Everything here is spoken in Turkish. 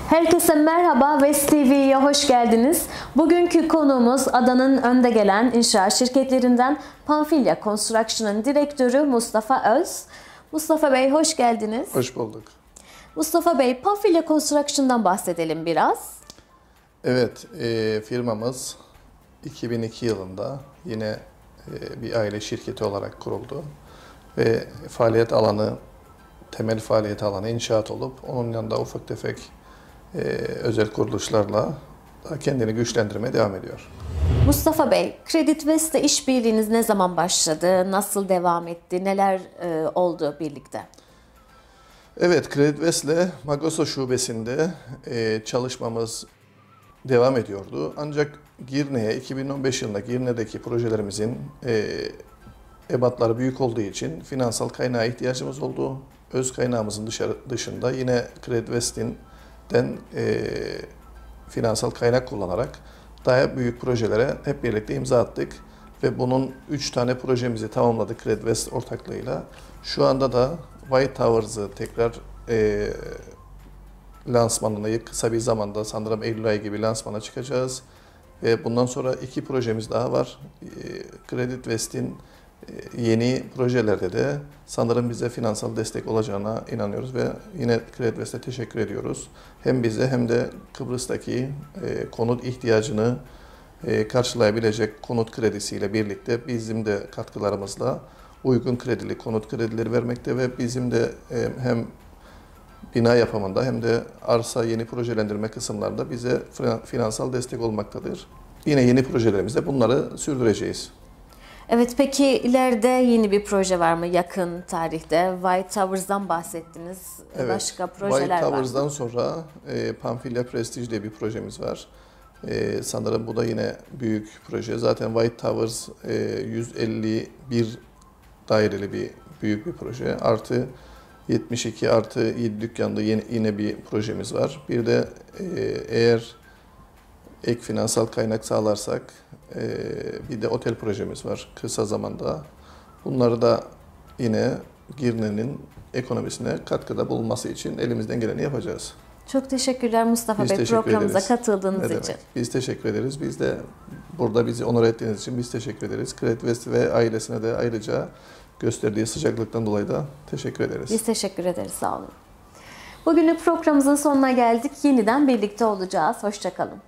Herkese merhaba, West TV'ye hoş geldiniz. Bugünkü konuğumuz adanın önde gelen inşaat şirketlerinden Panfilya Construction'ın direktörü Mustafa Öz. Mustafa Bey hoş geldiniz. Hoş bulduk. Mustafa Bey, Panfilya Construction'dan bahsedelim biraz. Evet, firmamız 2002 yılında yine bir aile şirketi olarak kuruldu. Ve temel faaliyet alanı inşaat olup onun yanında ufak tefek özel kuruluşlarla kendini güçlendirmeye devam ediyor. Mustafa Bey, Credit West'le işbirliğiniz ne zaman başladı, nasıl devam etti, neler oldu birlikte? Evet, Credit West'le Magoso şubesinde çalışmamız devam ediyordu. Ancak Girne'ye 2015 yılında Girne'deki projelerimizin ebatları büyük olduğu için finansal kaynağa ihtiyacımız oldu. Öz kaynağımızın dışında yine Credit West'ten finansal kaynak kullanarak daha büyük projelere hep birlikte imza attık. Ve bunun 3 tane projemizi tamamladık Credit West ortaklığıyla. Şu anda da White Towers'ı tekrar lansmanını kısa bir zamanda, sanırım Eylül ayı gibi lansmana çıkacağız. Ve bundan sonra 2 projemiz daha var. Credit West'in yeni projelerde de sanırım bize finansal destek olacağına inanıyoruz ve yine Credit West'e teşekkür ediyoruz. Hem bize hem de Kıbrıs'taki konut ihtiyacını karşılayabilecek konut kredisiyle birlikte bizim de katkılarımızla uygun kredili konut kredileri vermekte ve bizim de hem bina yapımında hem de arsa yeni projelendirme kısımlarında bize finansal destek olmaktadır. Yine yeni projelerimizde bunları sürdüreceğiz. Evet, peki ileride yeni bir proje var mı yakın tarihte? White Towers'dan bahsettiniz. Evet, Başka projeler White var mı? Towers'dan sonra Panfilya Prestige diye bir projemiz var. Sanırım bu da yine büyük proje. Zaten White Towers 151 daireli büyük bir proje. Artı 72 artı 7 dükkanlı yine bir projemiz var. Bir de eğer ek finansal kaynak sağlarsak bir de otel projemiz var kısa zamanda. Bunları da yine Girne'nin ekonomisine katkıda bulunması için elimizden geleni yapacağız. Çok teşekkürler Mustafa Biz Bey teşekkür programımıza ederiz. katıldığınız Ne için. demek? Biz teşekkür ederiz. Biz de burada bizi onur ettiğiniz için biz teşekkür ederiz. Credit West ve ailesine de ayrıca gösterdiği sıcaklıktan dolayı da teşekkür ederiz. Biz teşekkür ederiz. Sağ olun. Bugünlük programımızın sonuna geldik. Yeniden birlikte olacağız. Hoşça kalın.